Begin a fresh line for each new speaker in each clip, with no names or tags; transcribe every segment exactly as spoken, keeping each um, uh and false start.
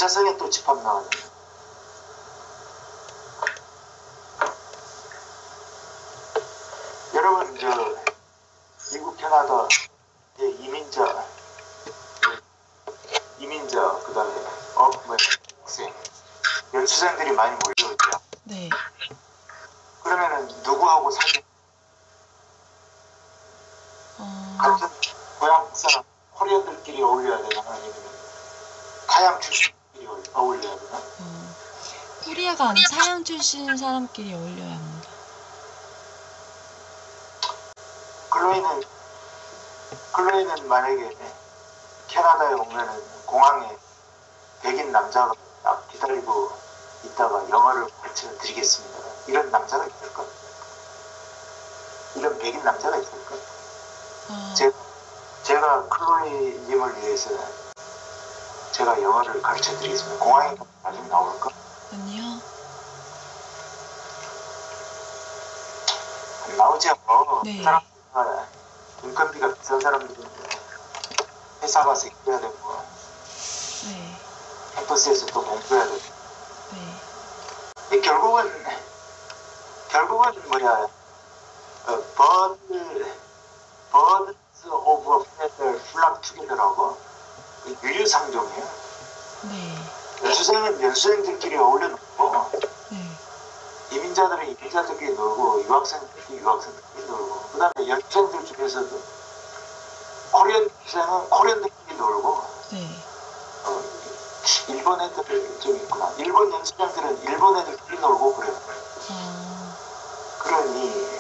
차선에 또 집합 나왔네. 여러분, 저 미국, 캐나다 이민자, 이민자, 그 다음에 어, 뭐, 학생, 연수생들이 많이 몰려오죠.
네.
그러면은 누구하고 사귀?
어...
같은 고향 사람 코리안들끼리 어울려야 되나, 아니면 타양 출신끼리 어울려야 되나?
어... 코리아가 아닌 서양 출신 사람끼리 어울려야 합니다.
클로이는 클로이는 만약에 캐나다에 오면은 공항에 백인 남자가 딱 기다리고 있다가 영어를 가르쳐 드리겠습니다. 이런 남자가 있을까? 이런 백인 남자가 있을까?
어...
제, 제가 클로이님을 위해서 제가 영어를 가르쳐 드리겠습니다. 공항에 나중에 나올까?
아니요.
안 나오지 뭐.
네.
그 사람들은 인건비가 비싼 사람들인데 회사 가서 일해야 되고
네.
캠퍼스에서 또 공부해야 되고.
네.
이 결국은 결국은 뭐야? 어, 버드 버드스 오브 페더 플락 투게더라고 유유상종이에요.
네.
연수생은 연수생들끼리 어울려 놀고
네.
이민자들은 이민자들끼리 놀고 유학생들끼리 유학생들끼리 놀고 그 다음에 연수생들 중에서도 코리안 연수생은 코리안들끼리 놀고
네.
어, 일본 애들 좀 있구나. 일본 연수생들은 일본 애들끼리 놀고 그래요.
어...
그러니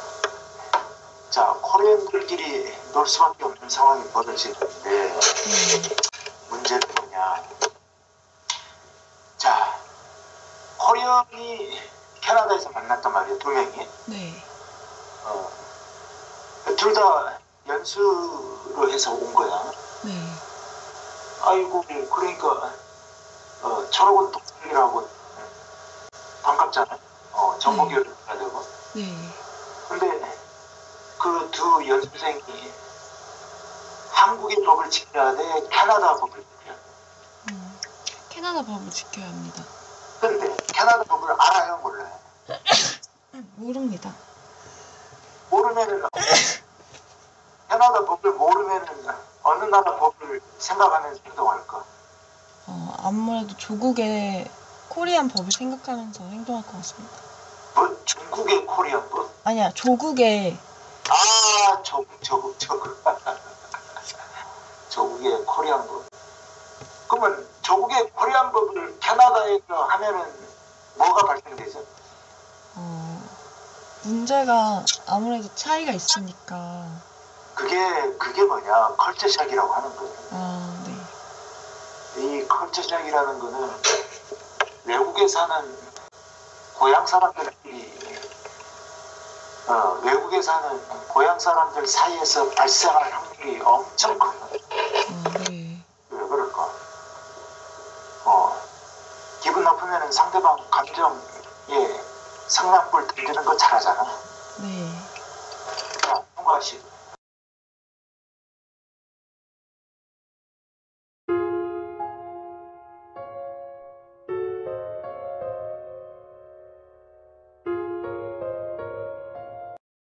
자 코리안들끼리 놀 수밖에 없는 상황이 벌어지는데
네.
문제는 뭐냐? 자 코리안이 캐나다에서 만났단 말이에요. 두 명이.
네.
어, 둘 다 연수로 해서 온 거야.
네.
아이고 그러니까 어, 철학원 동생이라고 반갑잖아요. 어, 정보교육을 해야 되고.
네.
근데 그 두 연수생이 한국의 법을 지켜야 돼, 캐나다 법을 지켜야 돼.
음, 캐나다 법을 지켜야 합니다.
근데 캐나다 법을 알아요, 몰라요?
모릅니다.
모르면은 캐나다 법을 모르면은 어느 나라 법을 생각하면서 행동할까?
어, 아무래도 조국의 코리안 법을 생각하면서 행동할 것 같습니다.
뭐 중국의 코리안 법?
아니야, 조국의.
아, 조국, 조국, 조국. 조국의 코리안 법. 그러면 조국의 코리안 법을 캐나다에서 하면은 뭐가 발생되죠?
어, 문제가 아무래도 차이가 있으니까.
그게 그게 뭐냐? 컬처샥이라고 하는 거예요.
아, 네.
이 컬처샥이라는 거는 외국에 사는 고향 사람들끼리 어, 외국에 사는 고향 사람들 사이에서 발생할 확률이 엄청 커요.
아, 네.
왜 그럴까? 어, 기분 나쁘면 상대방 감정에 상납불 던지는 거 잘하잖아.
네.
자, 통과하시고.